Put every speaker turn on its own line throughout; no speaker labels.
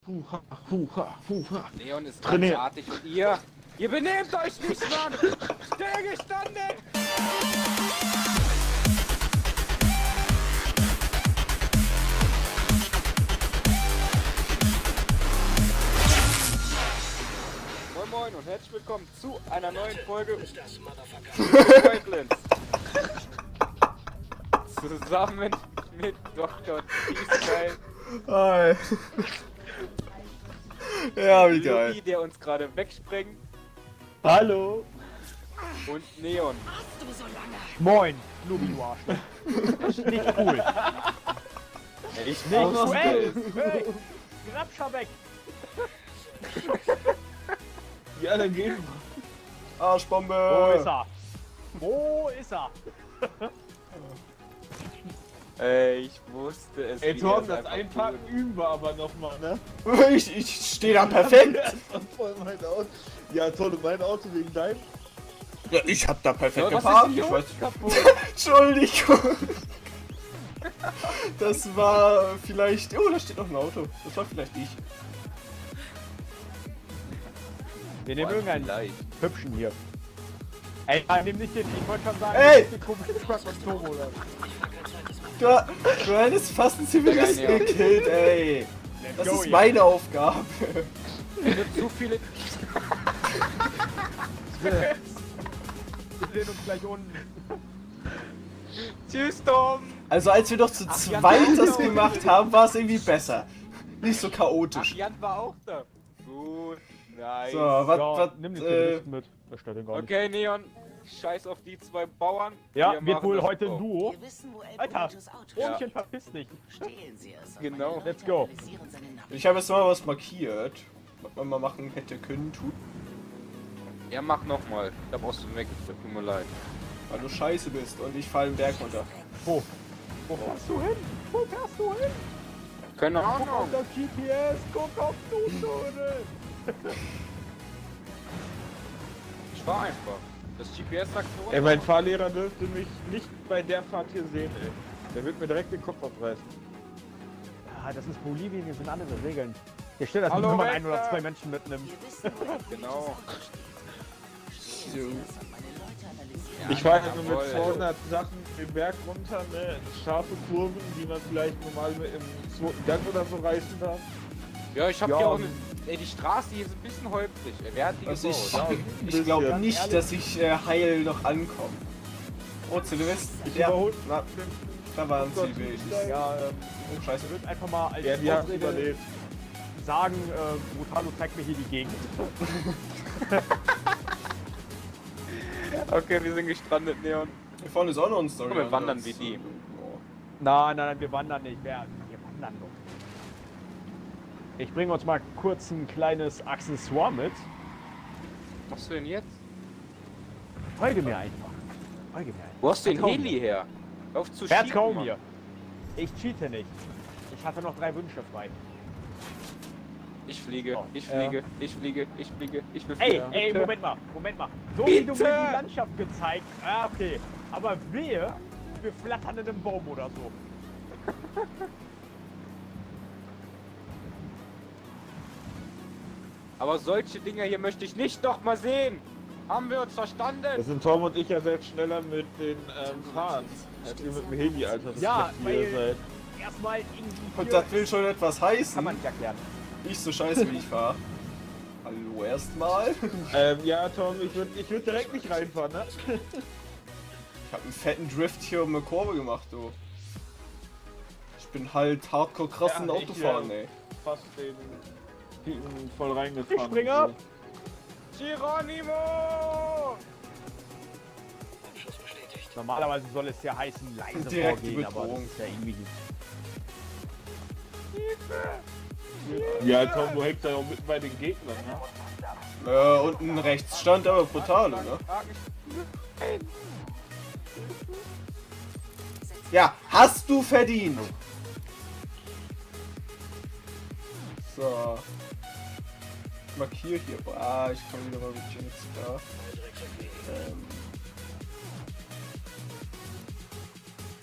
Huha, huha, huha.
Leon ist
Trainiert.
artig und ihr benehmt euch nicht, Mann! Stillgestanden! Moin Moin und herzlich willkommen zu einer neuen Folge Wildlands. Zusammen mit Dr. T-Style.
Hi. Ja, wie geil.
Luki, der uns gerade wegsprengt,
Hallo.
und Neon.
Moin, Lubi, du Arschloch. Das ist nicht cool.
Ich
Nicht hey, hey, Grabscher weg.
Die anderen gehen.
Wo
Arschbombe.
ist er? Wo ist er?
Ich wusste es.
Ey
wie
Tom,
er es
das
einfach
Einparken
tut.
üben wir aber nochmal, ne?
Ich stehe da perfekt.
Voll mein Auto. Ja, toll, mein Auto wegen deinem.
Ja, ich hab da perfekt
Was
geparkt.
ist
Ich
denn
weiß.
hier kaputt?
Entschuldigung. Das war vielleicht. Oh, da steht noch ein Auto. Das war vielleicht ich.
Wir nehmen irgendeinen
Leicht.
hübschen hier. Ey, nimm nicht den, ich wollte schon sagen,
Ey!
den komischen Truck mit Turbo, oder?
Du hättest fast einen Zivilisten
Ja.
gekillt, ey. Das
go,
ist
ja.
meine Aufgabe.
Zu viele.
Wir sehen uns gleich unten.
Tschüss, Tom!
Also als wir doch zu
Jan
zweit
war
das
auch da.
gemacht haben, war es irgendwie besser. Nicht so
Ach,
chaotisch.
Jan war auch da. Gut, nice.
So, was,
Ja, nimm den Zivilisten mit. Das stört den gar nicht.
Okay, Neon, scheiß auf die zwei Bauern.
Ja,
Wir
wird
machen
wohl
das
heute ein
auch.
Duo.
Wir wissen, wo El
Alter,
Burritos Auto
Ja.
Ohmchen, verpiss dich.
Stehlen Sie es.
Genau.
Let's go.
Analysieren seine Namen.
Ich habe jetzt mal was markiert, was man mal machen hätte können, tut,
Ja, mach nochmal. Da brauchst du weg. Tut mir leid.
weil du scheiße bist und ich fall den Berg runter.
Wo? Wo fährst du hin? Wo fährst du hin?
Keine
Guck auf
Ahnung.
das GPS, guck auf Tutorial.
Ich war einfach. Das GPS sagt für uns.
Ey, mein Fahrlehrer dürfte mich nicht bei der Fahrt hier sehen, ey. Der wird mir direkt den Kopf abreißen.
Ja, das ist Bolivien, hier sind andere Regeln. Hier steht das nicht,
Hallo,
wenn man
Wetter.
ein oder zwei Menschen mitnimmt.
Wir wissen, wo El
Genau.
So.
Burritos und meine Leute analysieren.
Ja,
Ich fahre ja nur mit
jawohl.
200 Sachen den Berg runter, ne? Scharfe Kurven, die man vielleicht normal mit im zweiten Gang oder so reißen darf.
Ja, ich hab
Ja,
hier auch eine. Ey, die Straße hier ist ein bisschen holprig. Ey, wer hat die
Also
gebaut?
ich glaube
bisschen.
nicht, dass ich heil noch ankomme. Oh, Silvester.
Ich
Ja,
überhol.
na, da waren sie wild.
Ja,
Oh, scheiße.
ich würde einfach mal als
Ja, die haben
Ausrede
überlebt.
sagen, Brutalo zeigt mir hier die Gegend.
Okay, wir sind gestrandet, Neon.
Hier vorne ist auch noch eine Story.
Komm, wir wandern wie die.
Oh.
Nein, wir wandern nicht. Wir wandern doch. Ich bringe uns mal kurz ein kleines Accessoire mit.
Was machst du denn jetzt?
Folge mir einfach. Folge mir einfach.
Wo hast du den
Vertrau
Heli her? Hör auf zu
Vertrau
schieben,
mir. Ich cheate nicht. Ich hatte noch 3 Wünsche frei.
Ich fliege,
Oh,
ich
ja.
fliege, ich fliege, ich fliege, ich will
Ey,
fliegen.
ey,
Bitte.
Moment mal. So wie du mir
Bitte!
die Landschaft gezeigt. Ah, okay. Aber wir flattern in einem Baum oder so.
Aber solche Dinger hier möchte ich nicht noch mal sehen. Haben wir uns verstanden?
Das sind Tom und ich ja selbst schneller mit den Fahren. Als ihr mit dem Heli, Alter. Das
Ja,
macht ihr
weil- Erstmal irgendwie.
Und
hier-
das will schon etwas heißen.
kann man nicht erklären.
Nicht so scheiße wie ich fahre. Hallo erstmal.
Ja, Tom, ich würd direkt nicht reinfahren, ne?
Ich hab einen fetten Drift hier um eine Kurve gemacht, du. Ich bin halt hardcore krass
Ja,
in
ich,
Autofahren, ey.
Fast den Typen voll reingefahren.
Ich springe ab.
Geronimo!
Normalerweise soll es ja heißen, leise
Direkt die
vorgehen, aber das
Bedrohung.
ist ja irgendwie.
Ja, Tom, du hängst ja auch mitten bei den Gegnern, ne?
Unten rechts stand aber Brutale, ne? Ja, hast du verdient. So. Ich markiere hier. Ah, ich komme wieder mal mit Jinx da.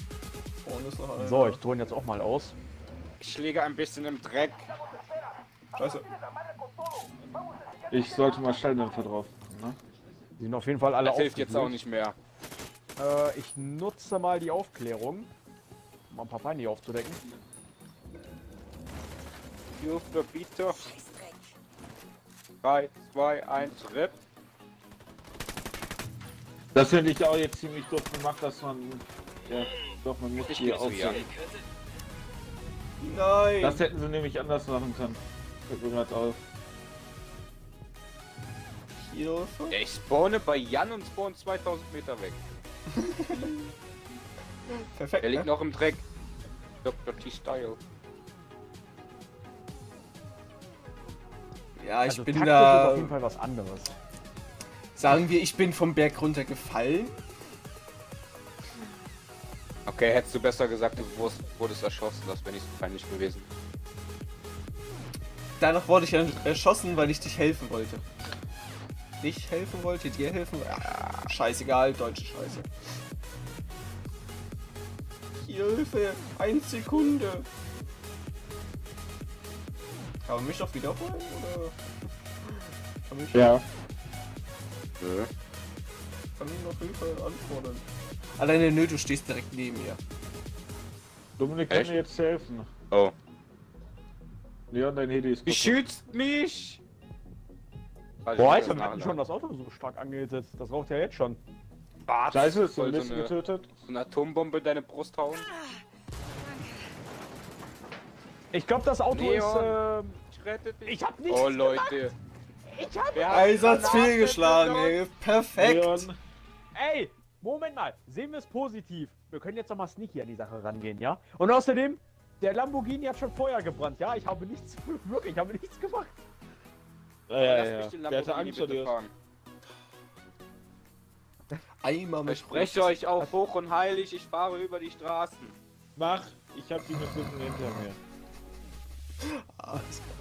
Vorne ist noch einer.
So, ich drohe ihn jetzt auch mal aus.
Ich liege ein bisschen im Dreck.
Scheiße.
Ich sollte mal Schalldämpfer drauf. Ne?
Die sind auf jeden Fall alle
Das hilft jetzt auch
aufgefüllt.
nicht mehr.
Ich nutze mal die Aufklärung, um mal ein paar Feinde hier aufzudecken.
Hilfe, bitte. 3, 2, 1, RIP.
Das finde ich auch jetzt ziemlich doof gemacht, dass man... Ja, doch, man muss
Ich
hier
geb's wieder.
aufsehen.
Nein!
Das hätten sie nämlich anders machen können. Fällt mir grad auf.
Hilfe.
Ja, ich spawne bei Jan und spawn 2000 Meter weg.
Perfekt,
Der liegt
ne?
noch im Dreck. Dr. T-Style.
Ja, ich
Also
bin
taktisch ist auf
da...
jeden Fall was anderes.
Sagen wir, ich bin vom Berg runtergefallen.
Okay, hättest du besser gesagt, du wurdest erschossen, das wäre nicht so peinlich gewesen.
Danach wurde ich erschossen, weil ich dich helfen wollte. Nicht helfen wollte, dir helfen? Ah, scheißegal, deutsche Scheiße. Hilfe! 1 Sekunde! Kann man mich doch wiederholen, oder? Kann mich
Ja.
Nö.
kann ich noch Hilfe anfordern? Alleine nö, du stehst direkt neben mir.
Dominik kann
Echt?
mir jetzt helfen.
Oh.
Leon, dein Heli ist
Wie
kaputt.
schützt mich?
Boah, Alter, wir hatten schon das Auto so stark angehitzet. Das raucht ja jetzt schon.
Scheiße, ist so ein
Voll
bisschen getötet.
so eine Atombombe in deine Brust hauen.
Ich glaube, das Auto
Leon.
ist,
Ich rette dich.
ich hab nichts
Oh Leute.
Ich hab...
Wer hat
Einsatz
Granaten
fehlgeschlagen,
benutzt?
ey. Perfekt!
Leon,
Ey, Moment mal. Sehen wir es positiv. Wir können jetzt noch mal sneaky an die Sache rangehen, ja? Und außerdem, der Lamborghini hat schon Feuer gebrannt, ja? Ich habe nichts... Wirklich, ich habe nichts gemacht.
Lass mich den
Der hatte
Lamborghini
Angst vor
bitte
dir.
fahren.
Einmal mit
Ich spreche euch auf hoch und heilig, ich fahre über die Straßen.
Mach, ich hab die Notizen hinter mir.
Alles klar.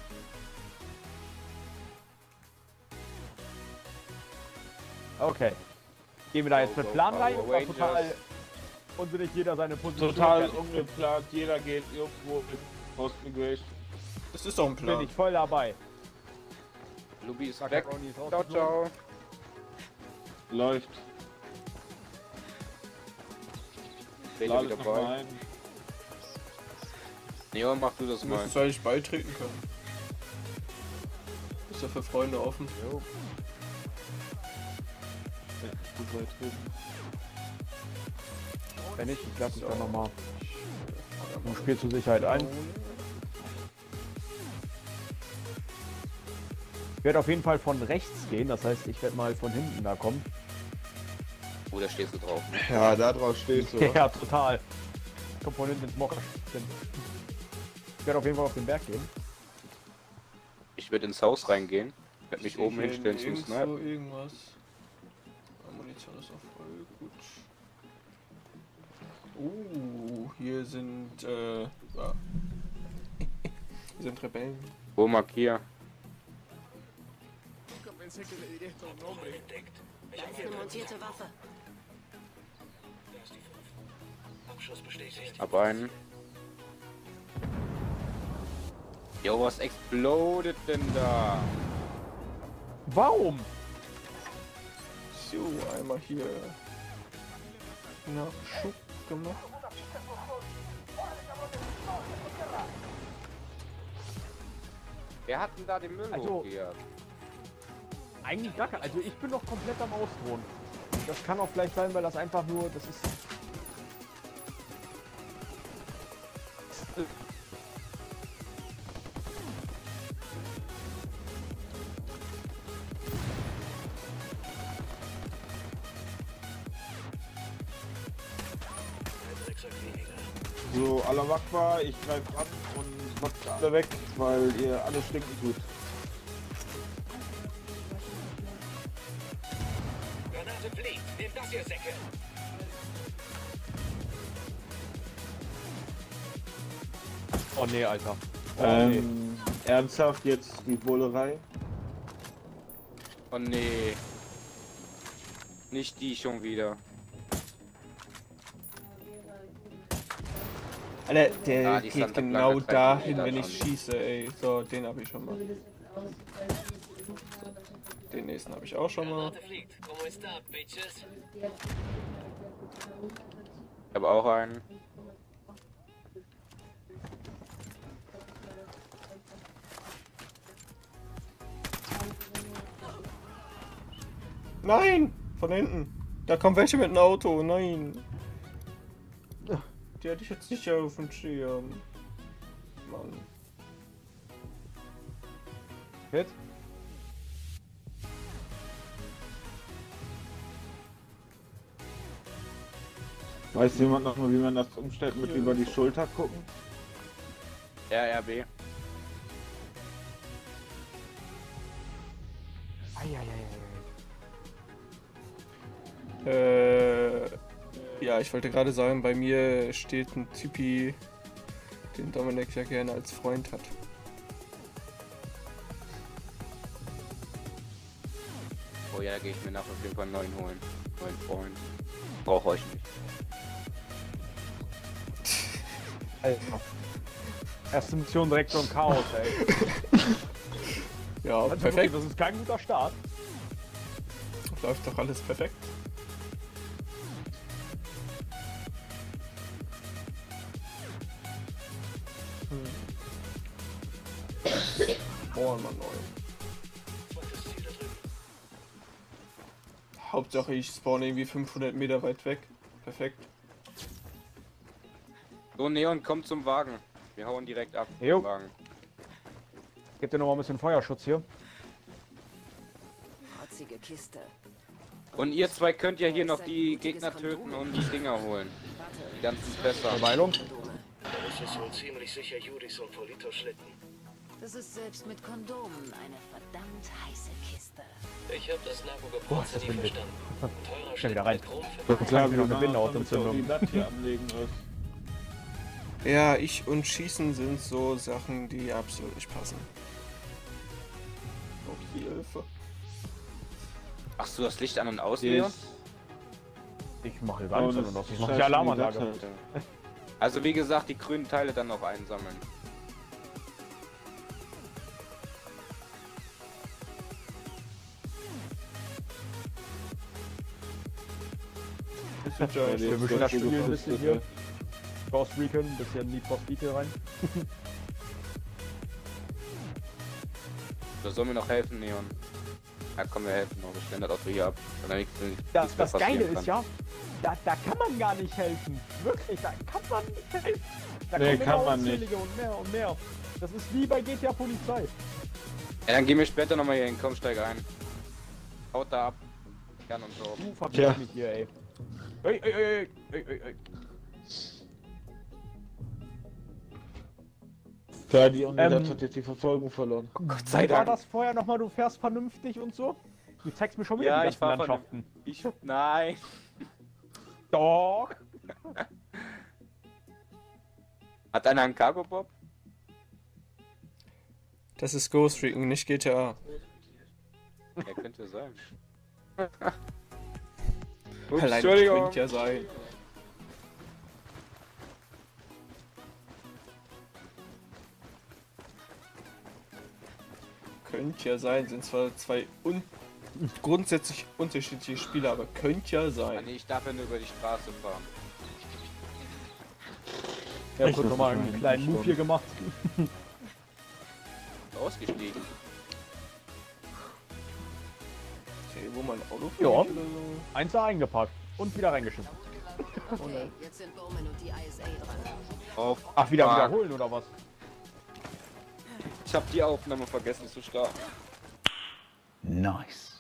Gehen wir da jetzt
Go,
mit
go,
Plan
Power
rein oder
Rangers.
total unsinnig jeder seine Position?
Total
kennt?
ungeplant, jeder geht irgendwo mit Post-Migration.
Das ist doch ein
Bin
Plan.
ich voll dabei.
Lubi ist weg.
Macaroni ist
Ciao,
rausgeflogen.
ciao.
Läuft.
Rede
Lade
wieder
noch mal
bei.
ein.
Neon, mach du das
Du
mal.
müsstest eigentlich beitreten können. Ist ja für Freunde offen.
Ja, gut beitreten.
Wenn nicht, ich lasse mich dann nochmal im Spiel zur Sicherheit ein. Ich werde auf jeden Fall von rechts gehen, das heißt, ich werde mal von hinten da kommen.
Oh, da stehst du drauf.
Ja, da drauf stehst du.
Ja, total. Ich komme von hinten ins Mocker. Ich werde auf jeden Fall auf den Berg gehen.
Ich würde ins Haus reingehen. Ich werde mich
Sehe
oben
hier
hinstellen zum
nirgendwo
Snipen.
irgendwas. Munition ist auch voll gut. Hier sind, ja. Hier sind Rebellen.
Wo markier?
Das ist eine montierte Waffe.
Ab einen. Jo, was explodet denn da?
Warum?
So, einmal hier Nachschub gemacht.
Wer hat denn da den Müll
Also-
hochgejagt?
Eigentlich gar kein. Also ich bin noch komplett am Ausruhen. Das kann auch vielleicht sein, weil das einfach nur. Das ist.
So, Allah Akbar, ich greif an und macht alle weg, weil ihr alle stinken tut.
Oh nee, Alter. Oh, nee.
Ernsthaft jetzt die Bullerei?
Oh nee. Nicht die schon wieder.
Alter, der
Ah, die
geht
Santa
genau
Blanca
dahin,
greift
wenn
mich
ich
da
schieße, ey. So, den habe ich schon mal. Den nächsten habe ich auch schon mal.
Ich habe auch einen.
Nein! Von hinten. Da kommt welche mit einem Auto. Nein. Die hatte ich jetzt nicht auf dem Schirm. Mann.
Hit.
Weiß jemand noch mal, wie man das umstellt mit über die Schulter gucken?
RRB.
Ja, ich wollte gerade sagen, bei mir steht ein Typi, den Dominik ja gerne als Freund hat.
Oh ja, da gehe ich mir nach auf jeden Fall einen neuen holen. Neuen Freund. Brauche euch nicht.
Alter. Erste Mission direkt so ein Chaos, ey.
Ja,
Also
perfekt.
wirklich, das ist kein guter Start.
Läuft doch alles perfekt. Boah, Mann, neu. Hauptsache ich spawn irgendwie 500 Meter weit weg. Perfekt.
So, Neon, komm zum Wagen. Wir hauen direkt ab.
Jo.
zum Wagen.
Gib dir noch mal ein bisschen Feuerschutz hier.
Protzige Kiste.
Und ihr zwei könnt ja hier noch die Gegner töten und die Dinger holen. Die ganzen Fässer.
Verweilung.
Das ist wohl ziemlich sicher Judis und Politos Schlitten.
Das ist selbst mit Kondomen eine verdammt heiße Kiste.
Ich habe das
Boah,
Narkogeprotze
das
nie
bin ich.
verstanden. Teurer
Schnell wieder
Schnitt
rein.
mit Chromfilm.
Klar, wieder eine
damit
Bindehautentzündung.
die Latte hier anlegen ist.
Ja, ich und Schießen sind so Sachen, die absolut nicht passen. Oh, Hilfe.
Ach so, das Licht an und aus, Neon?
Ich mache hier gar nichts
Oh,
an und
das
aus. Ich
ist
mache die
scheiße,
Alarmanlage.
die Latte.
Also wie gesagt, die grünen Teile dann noch einsammeln.
Bisschen
Ja,
Joy.
die
Wir
ist
mischen das
so
Spiel ein
gut
bisschen
gefristet,
hier. Ghost Recon, ein bisschen Need for Speed hier rein.
So, sollen wir noch helfen, Neon? Ja, komm, wir helfen noch. Wir stellen das Auto hier ab. Und dann nichts
Das
mehr
Geile
passieren
ist
kann.
ja, da kann man gar nicht helfen. Wirklich, da kann man nicht helfen. Da
Nee,
kommen
kann
immer
man nicht.
unzählige und mehr und mehr. Das ist wie bei GTA Polizei.
Ja, dann gehen wir später nochmal hier hin. Komm, steig ein. Haut da ab. Gern und so.
Du verbiss mich hier, ey. Ey, ey, ey, ey, ey, ey.
Ja, die Unidad
Ähm,
hat jetzt die Verfolgung verloren.
Gott sei
Wie war
Dank.
das vorher nochmal? Du fährst vernünftig und so? Du zeigst mir schon wieder
Ja,
die
ich
ganzen
fahr
Landschaften.
Nein.
Doch.
Hat einer einen Cargo-Bob?
Das ist Ghost Recon, nicht GTA.
Ja, könnte sein.
Allein
Entschuldigung.
könnte ja sein. Könnte ja sein, sind zwar zwei grundsätzlich unterschiedliche Spiele, aber könnte ja
Ah,
sein.
nee, ich darf ja nur über die Straße fahren.
Ja,
Ich
kurz
muss
nochmal
mal
einen
hin,
kleinen
schon.
Move hier gemacht.
Ausgestiegen.
Okay, wo mein Auto
Ja.
oder so.
Eins da eingepackt und wieder reingeschissen.
Okay, jetzt sind Bowman und die ISA dran.
Auf.
Ach, wieder
Fuck.
wiederholen oder was?
Ich hab die Aufnahme vergessen zu starten.
Nice.